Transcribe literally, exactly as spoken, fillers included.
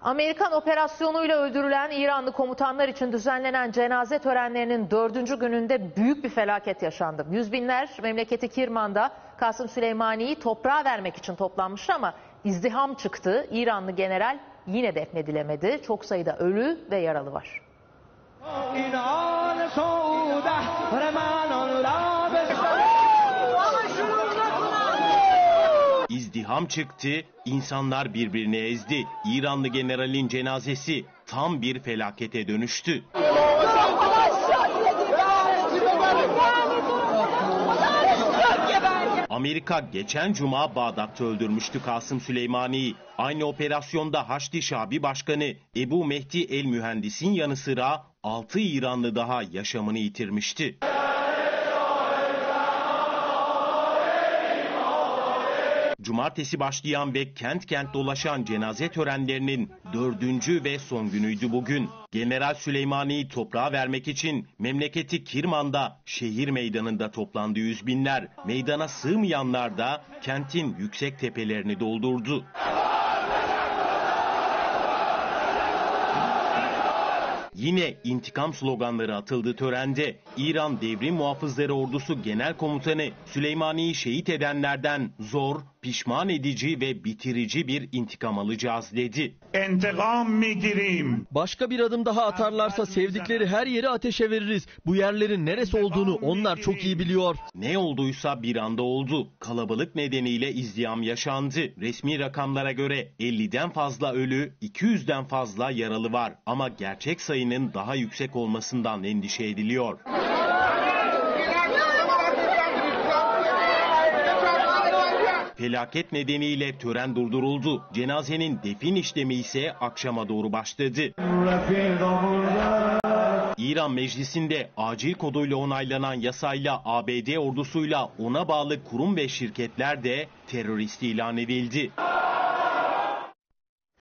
Amerikan operasyonuyla öldürülen İranlı komutanlar için düzenlenen cenaze törenlerinin dördüncü gününde büyük bir felaket yaşandı. Yüz binler memleketi Kirman'da Kasım Süleymani'yi toprağa vermek için toplanmıştı ama izdiham çıktı. İranlı general yine defnedilemedi. Çok sayıda ölü ve yaralı var. İzdiham çıktı, insanlar birbirini ezdi. İranlı generalin cenazesi tam bir felakete dönüştü. Amerika geçen cuma Bağdat'ta öldürmüştü Kasım Süleymani'yi. Aynı operasyonda Haçlı Şabi Başkanı Ebu Mehdi El Mühendis'in yanı sıra altı İranlı daha yaşamını yitirmişti. Cumartesi başlayan ve kent kent dolaşan cenaze törenlerinin dördüncü ve son günüydü bugün. General Süleymani'yi toprağa vermek için memleketi Kirman'da şehir meydanında toplandı yüz binler. Meydana sığmayanlar da kentin yüksek tepelerini doldurdu. Yine intikam sloganları atıldı törende. İran Devrim Muhafızları Ordusu Genel Komutanı Süleymani'yi şehit edenlerden zor, pişman edici ve bitirici bir intikam alacağız dedi. İntikam migirim. Başka bir adım daha atarlarsa sevdikleri her yeri ateşe veririz. Bu yerlerin neresi olduğunu onlar çok iyi biliyor. Ne olduysa bir anda oldu. Kalabalık nedeniyle izdiham yaşandı. Resmi rakamlara göre elliden fazla ölü, iki yüzden fazla yaralı var. Ama gerçek sayının daha yüksek olmasından endişe ediliyor. Felaket nedeniyle tören durduruldu. Cenazenin defin işlemi ise akşama doğru başladı. İran Meclisi'nde acil koduyla onaylanan yasayla A B D ordusuyla ona bağlı kurum ve şirketler de terörist ilan edildi.